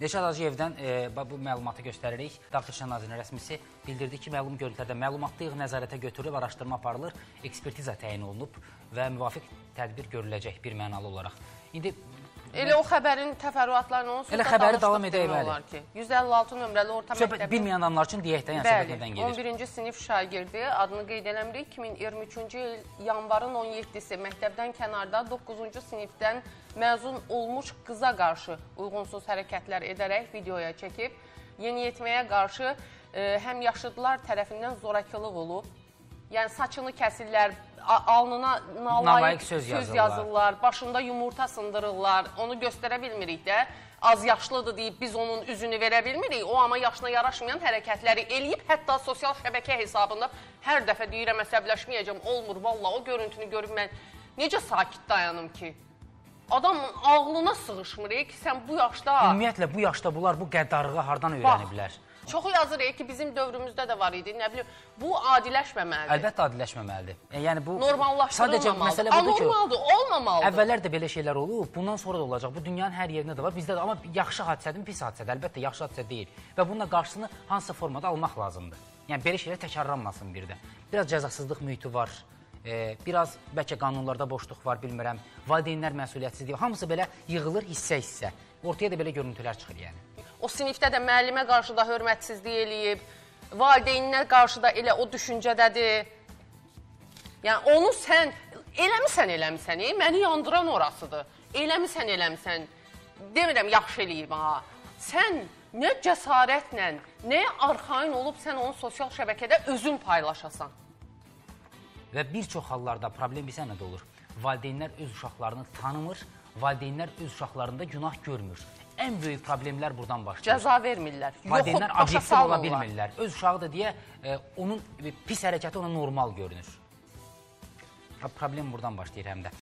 Neşad Hacıyevdən bu məlumatı göstəririk. Daxili İşlər Nazirliyinin rəsmisi bildirdi ki, məlum görüntülərdə məlumatlıq nəzarətə götürülüb, araşdırma aparılır, ekspertiza təyin olunub və müvafiq tədbir görüləcək bir mənalı olaraq. İndi elə o xəbərin təfərrüatlarını onsuz da danışdıq demək olar ki. 156 nömrəli orta məktəbin... Bilməyən adamlar üçün deyək də, yəni söhbət nədən gedir? 11-ci sinif şagirdi, adını qeyd eləmirik. 2023-cü il yanvarın 17-si məktəbdən kənarda 9-cu sinifdən məzun olmuş qıza qarşı uyğunsuz hərəkətlər edərək videoya çəkib. Yeniyetməyə qarşı həm yaşlılar tərəfindən zorakılıq olub. Yəni saçını kəsirlər, alnına nalayıq söz yazırlar, başında yumurta sındırırlar, onu göstərə bilmirik də. Az yaşlıdır deyib biz onun üzünü verə bilmirik, o amma yaşına yaraşmayan hərəkətləri eləyib, hətta sosial şəbəkə hesabında hər dəfə deyirəm, əsəbləşməyəcəm, olmur, valla o görüntünü görüb mən necə sakit dayanım ki? Adamın ağlına sığışmır ki, sən bu yaşda... Ümumiyyətlə, bu yaşda bunlar bu qəddarlığı hardan öyrəniblər? Çoxu yazır ki, bizim dövrümüzdə də var idi, nə bilim, bu adiləşməməlidir. Əlbəttə adiləşməməlidir. Yəni bu normallaşdırılmamalıdır. Anormaldır, olmamalıdır. Əvvəllər də belə şeylər olub, bundan sonra da olacaq. Bu dünyanın hər yerində də var, bizdə də. Amma yaxşı hadisədir, pis hadisədir. Əlbəttə, yaxşı hadisə deyil. Və bununla qarşısını hansısa formada almaq lazımdır. Yəni belə şeylər təkrarlanmasın bir də. Biraz cəzasızlıq mühiti var. Biraz bəlkə qanunlarda boşluq var, bilmirəm. Valideynlər məsuliyyətsizliyi, hamısı belə yığılır hissə-hissə. Ortaya da belə görüntülər çıxır yəni. O sinifdə də müəllimə qarşı da hörmətsizlik eləyib, valideynlər qarşı da elə o düşüncədədir. Yəni onu sən eləmisən, məni yandıran orasıdır. Eləmisən, demirəm yaxşı eləyib ha. Sən nə cəsarətlə, nə arxain olub sən onu sosial şəbəkədə özün paylaşasan. Və bir çox hallarda problem bilsə nə də olur? Valideynlər öz uşaqlarını tanımır, valideynlər öz uşaqlarında günah görmür. Ən böyük problemlər buradan başlayır. Cəza vermirlər. Valideynlər obyektiv ola bilmirlər. Öz uşağıdır deyə onun pis hərəkəti ona normal görünür. Problem buradan başlayır həm də.